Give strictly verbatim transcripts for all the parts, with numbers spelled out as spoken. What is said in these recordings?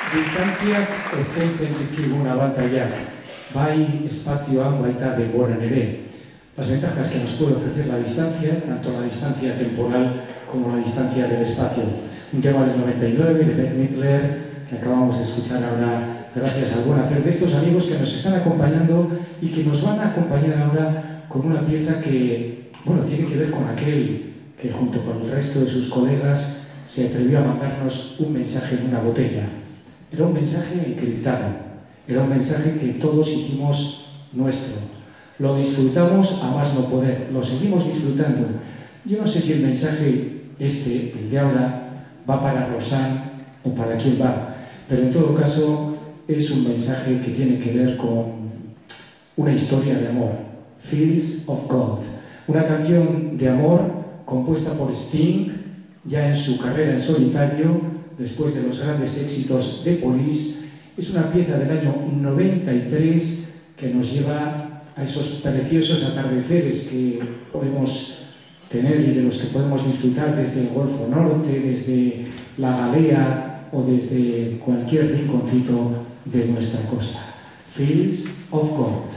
Distantziak eskaintzen dizkigun abantailak, bai espazioan baita denboran ere. Las ventajas que nos puede ofrecer la distancia, tanto la distancia temporal como la distancia del espacio. Un tema del noventa y nueve de Bette Midler, que acabamos de escuchar ahora, gracias al buen hacer de estos amigos que nos están acompañando y que nos van a acompañar ahora con una pieza que, bueno, tiene que ver con aquel que junto con el resto de sus colegas se atrevió a mandarnos un mensaje en una botella. Era un mensaje encriptado, era un mensaje que todos hicimos nuestro. Lo disfrutamos a más no poder, lo seguimos disfrutando. Yo no sé si el mensaje este, el de ahora, va para Rosanne o para quién va, pero en todo caso es un mensaje que tiene que ver con una historia de amor, Fields of Gold, una canción de amor compuesta por Sting, ya en su carrera en solitario, después de los grandes éxitos de Police. Es una pieza del año noventa y tres que nos lleva a esos preciosos atardeceres que podemos tener y de los que podemos disfrutar desde el Golfo Norte, desde la Galea o desde cualquier rinconcito de nuestra costa. Fields of Gold.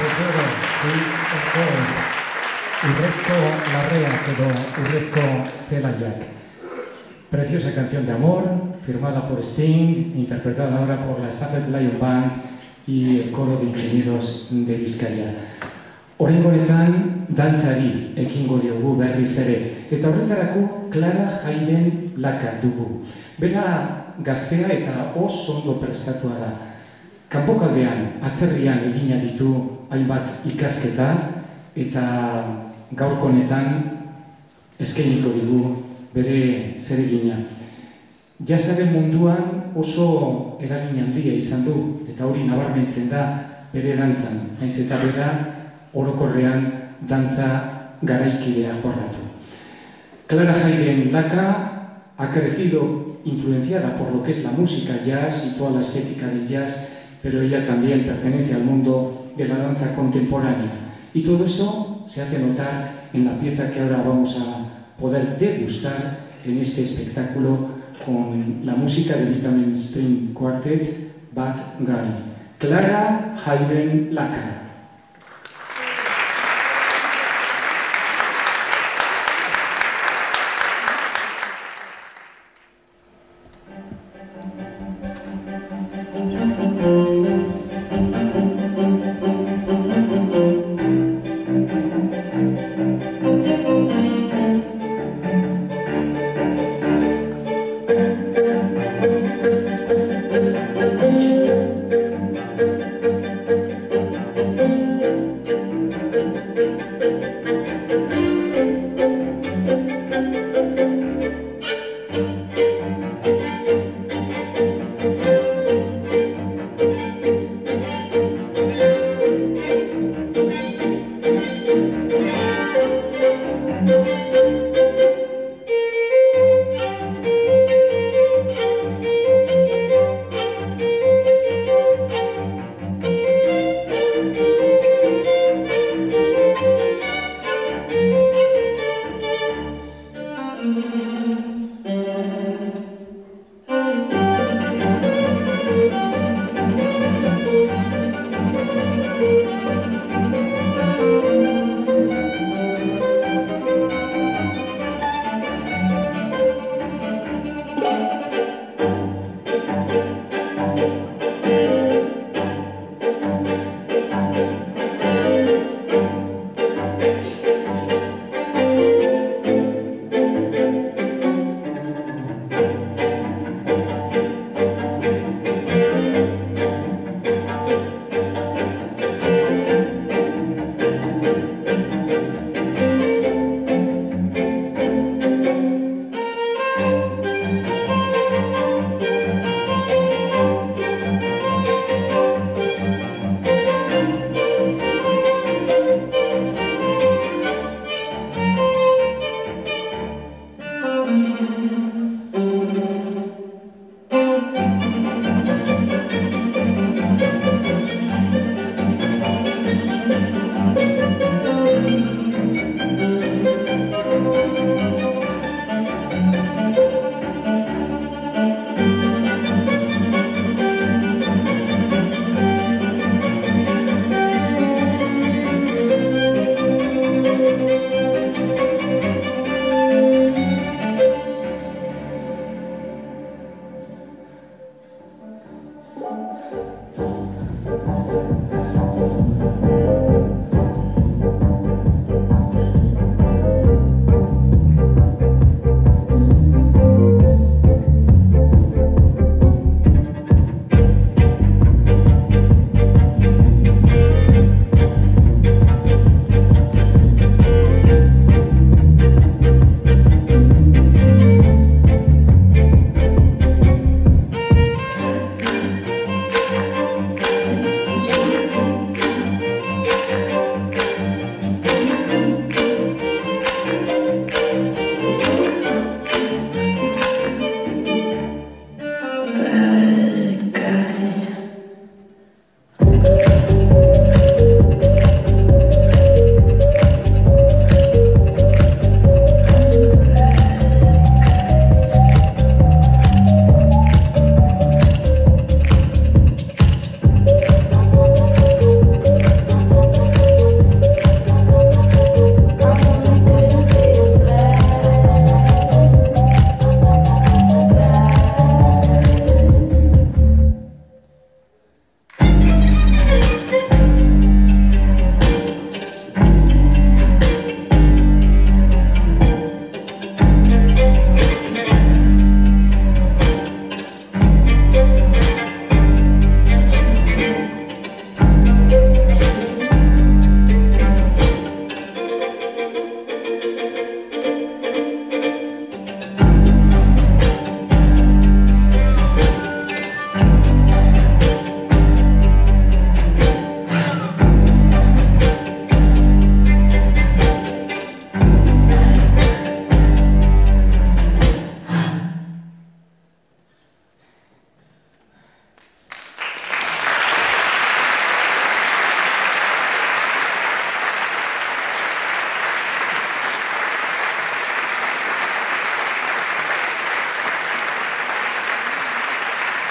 Pedro, Luis Orkoz, Urrezko Larreak edo Urrezko Zelaiak. Preciosa canción de amor, firmada por Sting, interpretada ahora por la Stafford Lion Band y el coro de ingenieros de Bizkaia. Oraingo honetan dantzari ekingo diogu berriz ere, eta horretarako Clara Hayden Laka dugu. Bera gaztea eta oso ondo prestatua da. Kanpokaldean, atzerrian egina ditu hainbat ikasketa eta gaurko honetan eskainiko digu bere zeregina. Jazaren munduan oso eragin handia izan du eta hori nabarmentzen da bere dantzan, naiz eta bera orokorrean dantza garaikidea jorratu. Clara Hayden Laka ha crecido influenciada por lo que es la música jazz y toda la estética del jazz, pero ella también pertenece al mundo de la danza contemporánea. Y todo eso se hace notar en la pieza que ahora vamos a poder degustar en este espectáculo con la música de Vitamin String Quartet, Bad Guy. Clara Hayden Laka.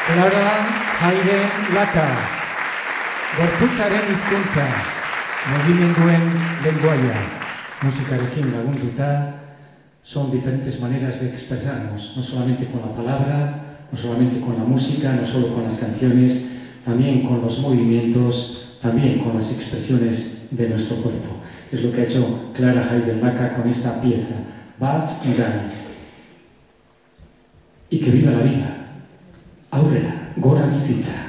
Clara Hayden Laka, gorputzaren hizkuntza, mugimenduen lenguaia, musikarekin lagunduta. Son diferentes maneras de expresarnos, no solamente con la palabra, no solamente con la música, no solo con las canciones, también con los movimientos, también con las expresiones de nuestro cuerpo. Es lo que ha hecho Clara Hayden Laka con esta pieza, Bat Udan. Y que viva la vida. Aurrera, gora bizitza.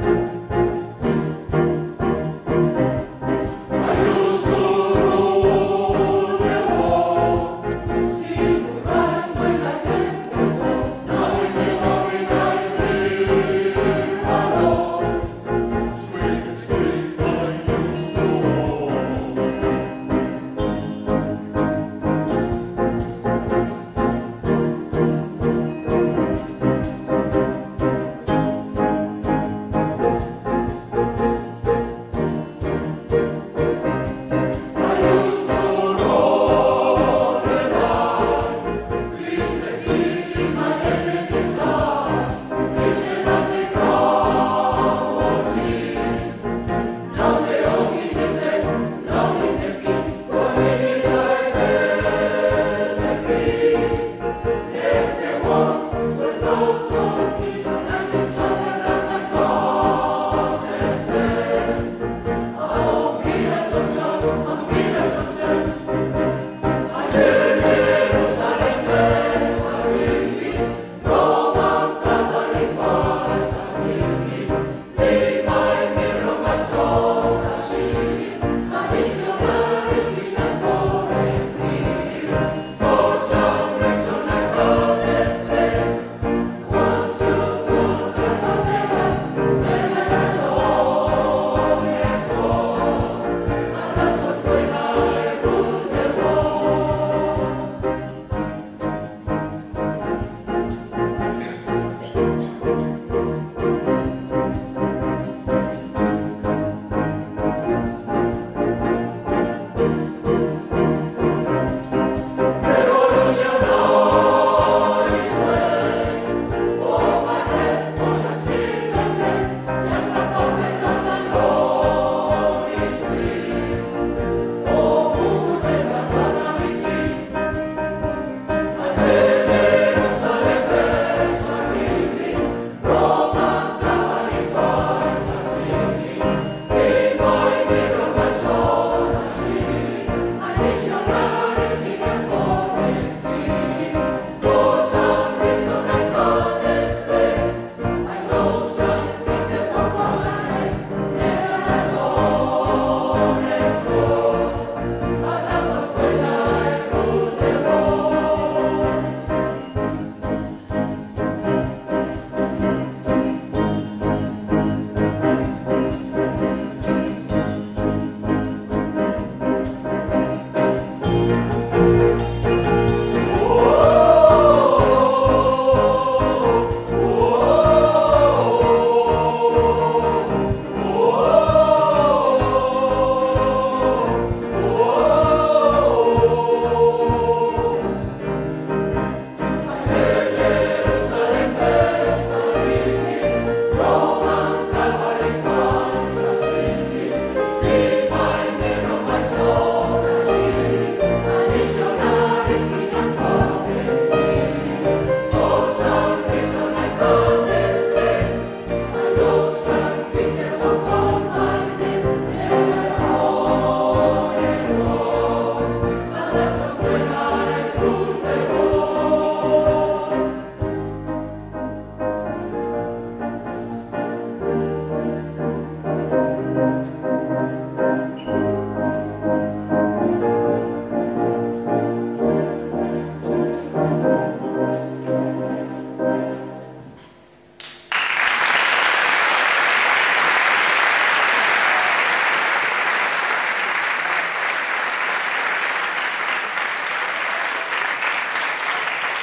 Ayusko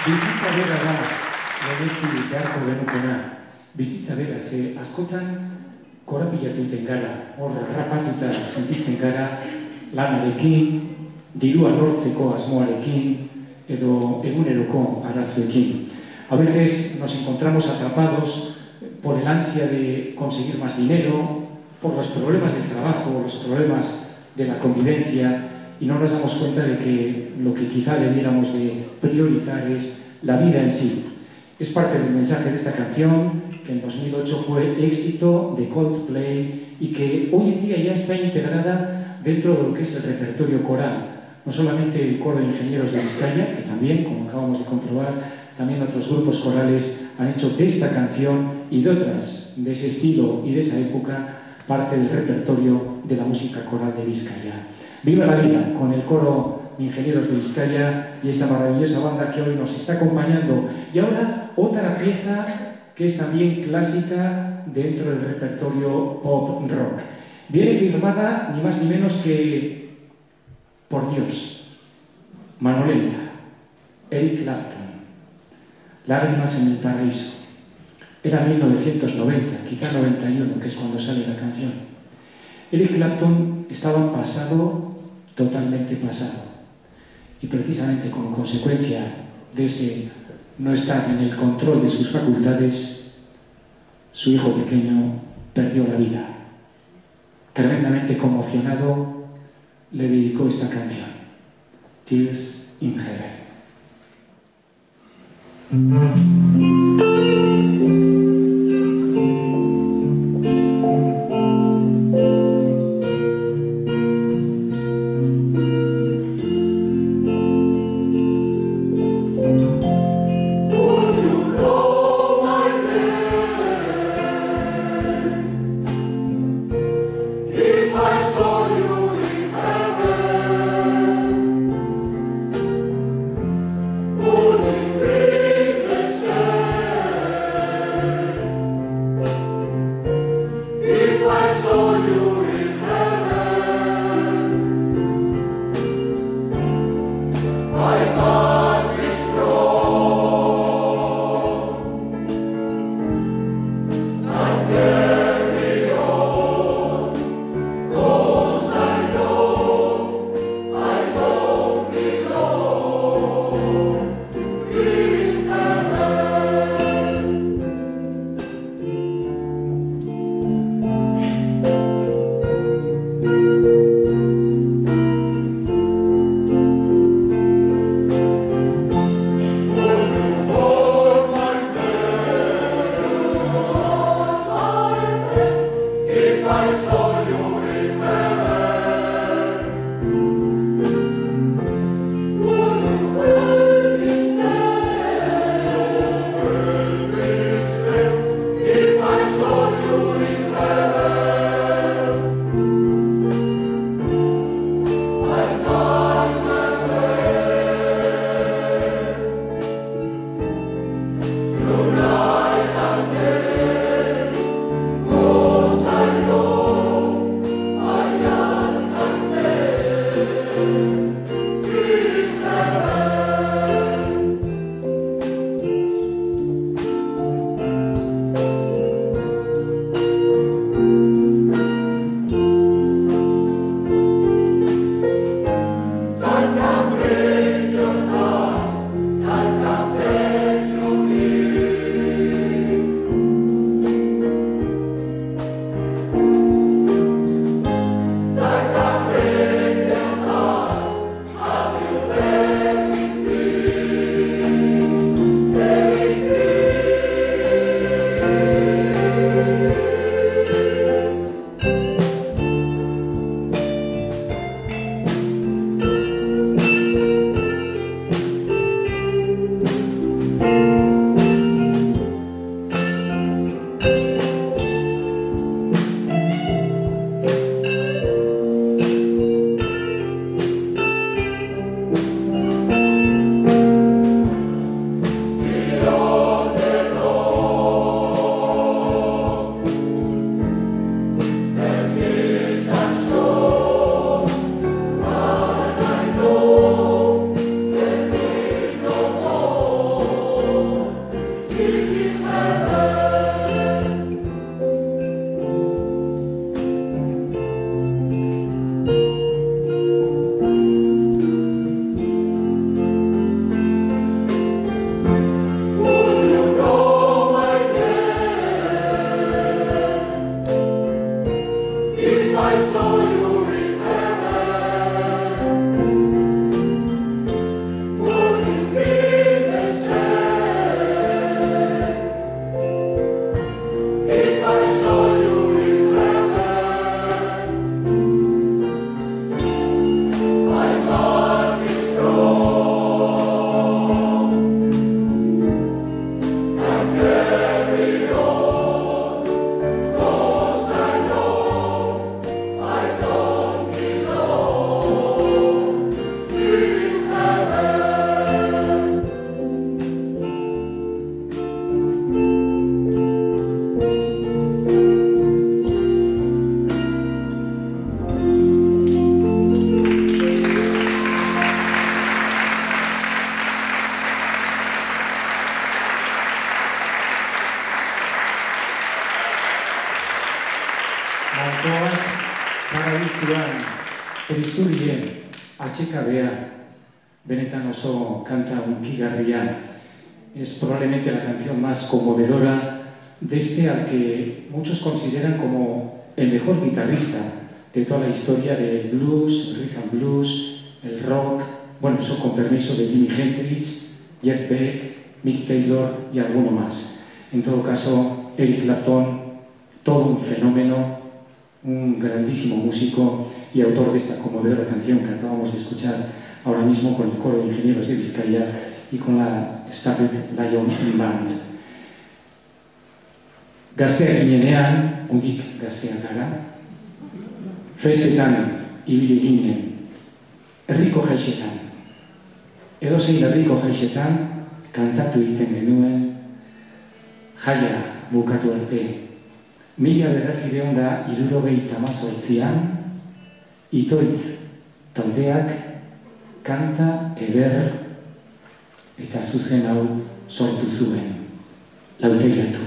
Bizitza bera da, lehenetzi beharko genukena. Bizitza bera, ze askotan korapilatu gara, hor rapatuta sentitzen gara, lanarekin, dirua lortzeko asmoarekin, edo eguneroko arazoekin. A veces nos encontramos atrapados por el ansia de conseguir más dinero, por los problemas del trabajo, los problemas de la convivencia, y no nos damos cuenta de que lo que quizá debiéramos de priorizar es la vida en sí. Es parte del mensaje de esta canción, que en dos mil ocho fue éxito de Coldplay y que hoy en día ya está integrada dentro de lo que es el repertorio coral. No solamente el coro de ingenieros de Vizcaya, que también, como acabamos de comprobar, también otros grupos corales han hecho de esta canción y de otras de ese estilo y de esa época parte del repertorio de la música coral de Vizcaya. Viva la vida con el coro de ingenieros de Vizcaya y esta maravillosa banda que hoy nos está acompañando. Y ahora otra pieza que es también clásica dentro del repertorio pop rock. Viene firmada ni más ni menos que por Dios, Manolenta, Eric Clapton, Lágrimas en el paraíso. Era mil novecientos noventa, quizá noventa y uno, que es cuando sale la canción. Eric Clapton estaba pasado, totalmente pasado. Y precisamente como consecuencia de ese no estar en el control de sus facultades, su hijo pequeño perdió la vida. Tremendamente conmocionado, le dedicó esta canción, Tears in Heaven. Only greatness Erizturrie, atxekabea, benetan oso kanta hunkigarria. Es probablemente la canción más conmovedora de este al que muchos consideran como el mejor guitarrista de toda la historia del blues, el rhythm and blues, el rock, bueno, eso con permiso de Jimi Hendrix, Jeff Beck, Mick Taylor y alguno más. En todo caso, Eric Clapton, todo un fenómeno, un grandísimo músico y autor de esta conmovedora canción que acabamos de escuchar ahora mismo con el coro de ingenieros de Vizcaya y con la Starlet Lion Band. Gazteak ginenean, hundik gazteak gara, festetan ibili ginen, herriko jaixetan. Edozein herriko jaixetan kantatu egiten genuen, jaia bukatu arte. Mila bederatziehun eta hirurogeita hemezortzian, Itoitz taldeak kanta eder eta zuzen hau sortu zuen, lauteilatu.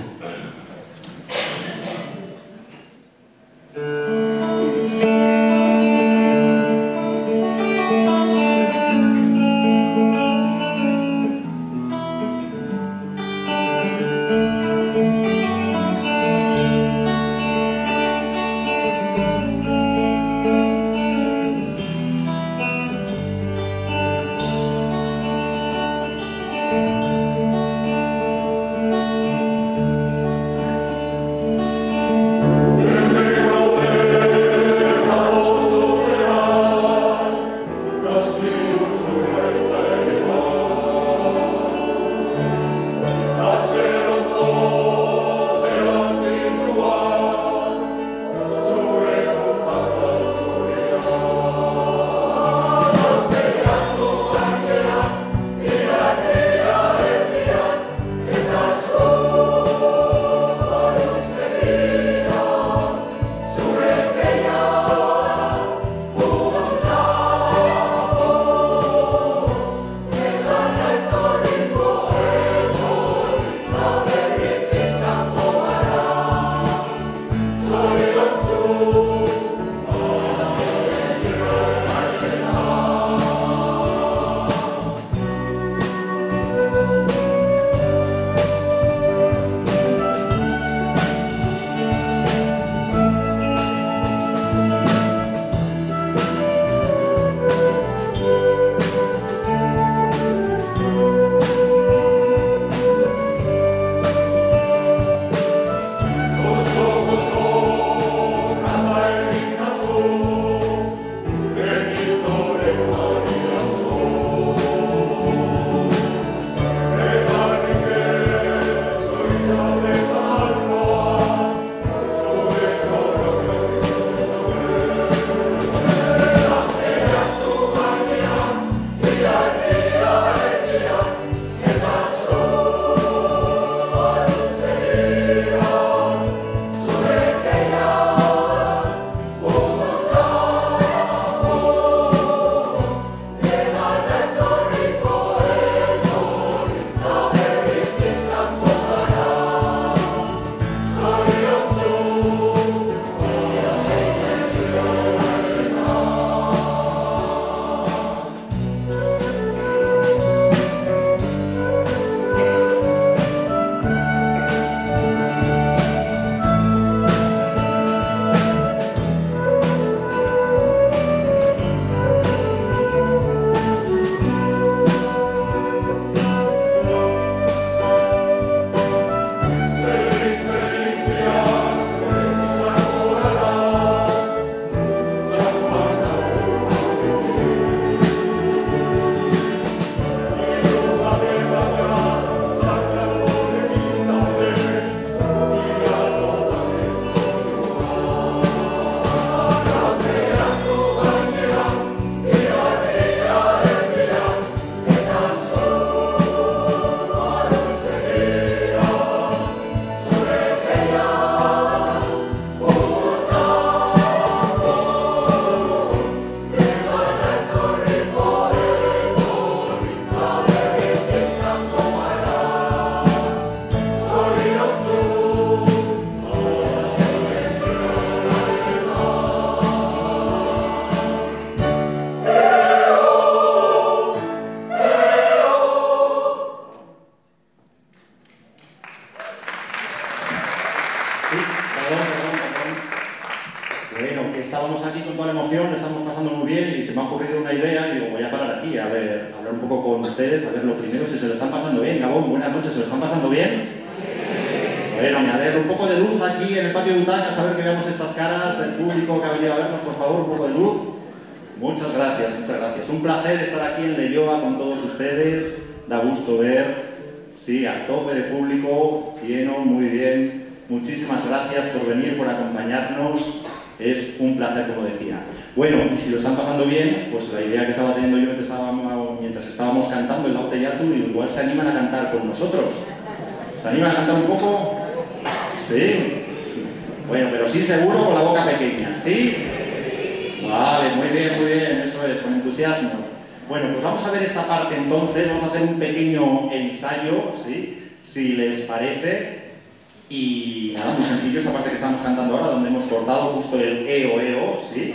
se me ha ocurrido una idea y digo, voy a parar aquí a ver, a hablar un poco con ustedes, a ver lo primero, si se lo están pasando bien. Gabón, buenas noches, ¿se lo están pasando bien? Bueno, me alegro. Un poco de luz aquí en el patio de butacas, a ver que veamos estas caras del público que ha venido a vernos, por favor, un poco de luz. Muchas gracias, muchas gracias. Un placer estar aquí en Leioa con todos ustedes. Da gusto ver, sí, a tope de público, lleno, muy bien. Muchísimas gracias por venir, por acompañarnos. Es un placer, como decía. Bueno, y si lo están pasando bien, pues la idea que estaba teniendo yo mientras estábamos, mientras estábamos cantando el Laute Yatu, igual se animan a cantar con nosotros. ¿Se animan a cantar un poco? ¿Sí? Bueno, pero sí seguro con la boca pequeña, ¿sí? Vale, muy bien, muy bien, eso es, con entusiasmo. Bueno, pues vamos a ver esta parte entonces, vamos a hacer un pequeño ensayo, ¿sí? Si les parece. Y nada, muy sencillo, esta parte que estamos cantando ahora, donde hemos cortado justo el eo, eo, ¿sí?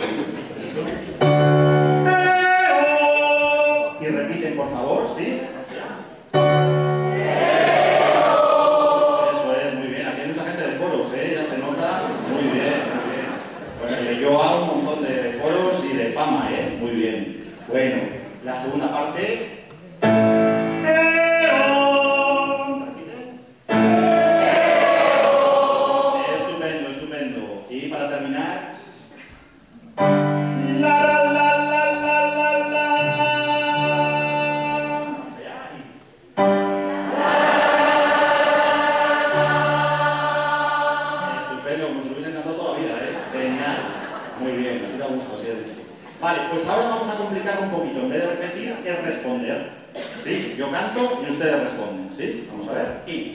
Y repiten, por favor, ¿sí? Eso es, muy bien. Aquí hay mucha gente de coros, ¿eh? Ya se nota. Muy bien, muy bien. Bueno, yo hago un montón de coros y de fama, ¿eh? Muy bien. Bueno, la segunda parte... Vale, pues ahora vamos a complicar un poquito. En vez de repetir, es responder. ¿Sí? Yo canto y ustedes responden. ¿Sí? Vamos a ver. Y...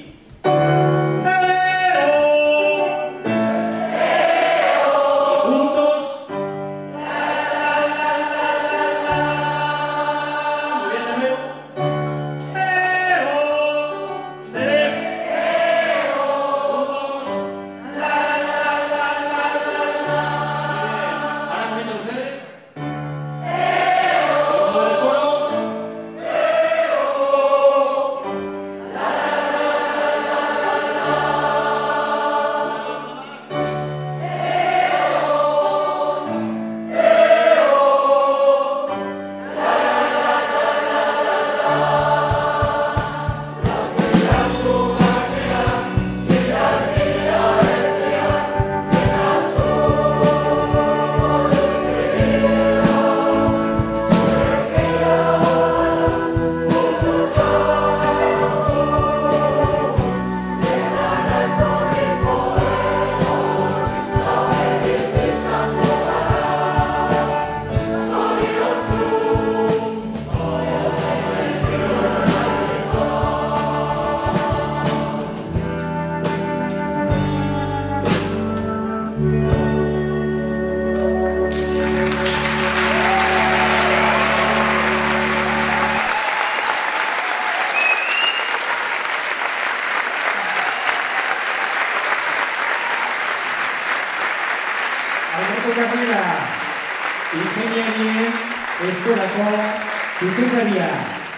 Ingeniari eskolako zuzendaria.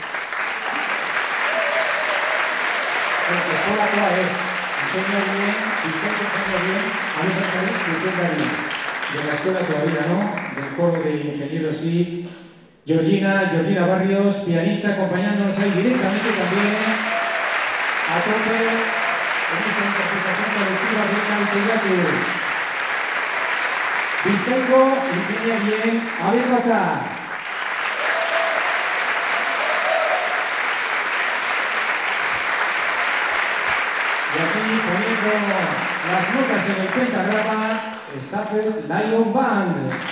Eskolakoa ez, ingeniarien, bizkaiko ingeniarien, abezakaren zuzendaria. De la escuela todavía no, del coro de ingenieros sí. Georgina, Georgina Barrios, pianista, acompañándonos ahí directamente también a tope en esta interpretación colectiva de Laute Yatu. Bizkaiko ingeniarien abezatza. Y aquí poniendo las notas en el pentagrama, Stafford Lion Band.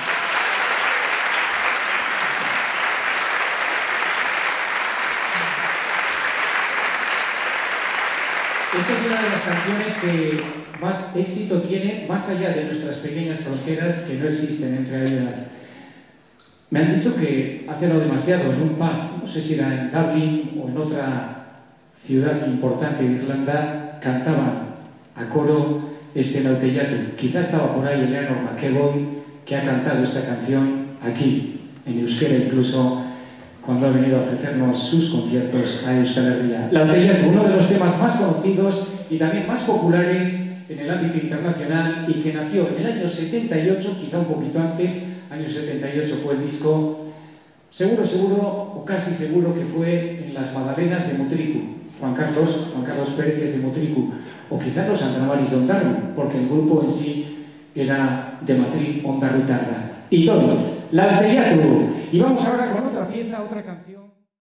Esta es una de las canciones que más éxito tiene, más allá de nuestras pequeñas fronteras que no existen en realidad. Me han dicho que hace no demasiado en un pub, no sé si era en Dublín o en otra ciudad importante de Irlanda, cantaban a coro este Laute Yatu. Quizá estaba por ahí Eleanor McEvoy, que ha cantado esta canción aquí, en euskera incluso, cuando ha venido a ofrecernos sus conciertos a Euskal Herria. Laute Yatu, uno de los temas más conocidos y también más populares en el ámbito internacional y que nació en el año setenta y ocho, quizá un poquito antes, año setenta y ocho fue el disco. Seguro, seguro, o casi seguro que fue en las Magdalenas de Mutriku. Juan Carlos, Juan Carlos Pérez es de Mutriku, o quizá los Andramaris de Ondarru, porque el grupo en sí era de matriz ondarrutarra. Y Toriz, la Alteyatu. Y vamos ahora con otra pieza, otra canción.